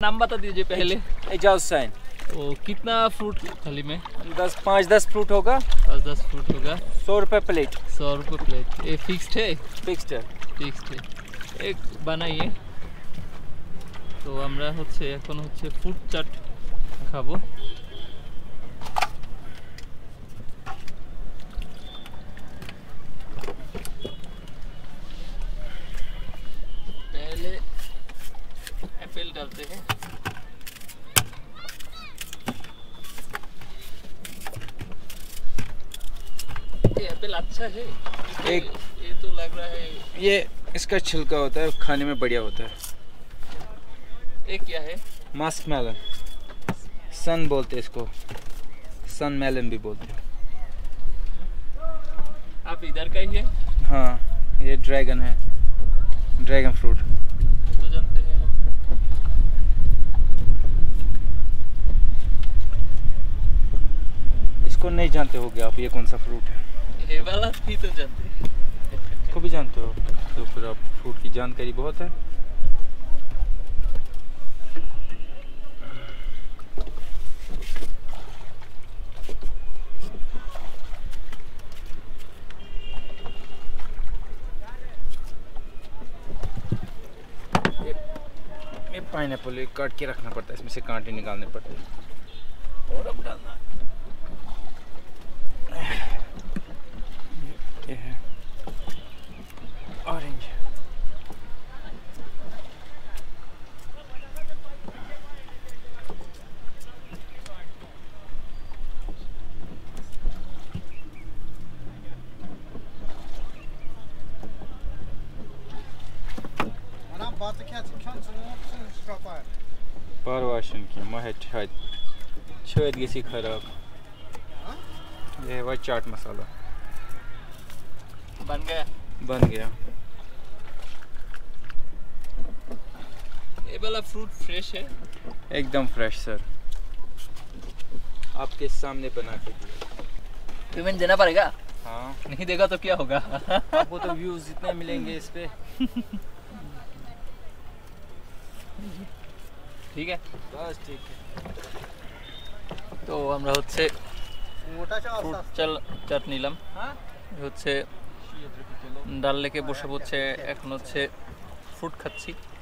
नाम बता दीजिए पहले। एजाज साइन। ओ कितना फ्रूट थाली में? 5-10 फ्रूट होगा। 5-10 फ्रूट होगा। 100 रुपये प्लेट। 100 रुपये प्लेट। ये फिक्स्ड है? फिक्स्ड है। फिक्स्ड है। एक बनाइए। तो আমরা হচ্ছে এখন হচ্ছে ফুড চাট খাবো। पहले एप्पल डालते हैं। ये एप्पल अच्छा है। ये तो लग रहा है ये इसका छिलका होता है, खाने में बढ़िया होता है। ये क्या है? मस्क मेलन, सन बोलते हैं इसको, सन मेलन भी बोलते हैं। आप इधर का ही है? हाँ, ये ड्रैगन है, ड्रैगन फ्रूट तो जानते हैं। इसको नहीं जानते होगे आप, ये कौन सा फ्रूट है? ये वाला भी तो जानते हैं। इसको भी जानते हो? तो फिर आप फ्रूट की जानकारी बहुत है। ये पाइनएप्पल काट के रखना पड़ता है, इसमें से कांटे निकालने पड़ते हैं और अब डालना। ये है ऑरेंज। पारवाशन की मह छत गसी खराब। ये वह चाट मसाला बन गया। ये वाला फ्रूट फ्रेश है? एकदम फ्रेश सर, आपके सामने बना के दिया। पेमेंट देना पड़ेगा? हाँ, नहीं देगा तो क्या होगा? आपको तो व्यूज जितने मिलेंगे इस पे। ठीक है, बस ठीक है। তো আমরা হচ্ছে ফ্রুট চাট নিলাম। হচ্ছে ডাল লেকে বসে হচ্ছে এখন হচ্ছে ফ্রুট খাচ্ছি।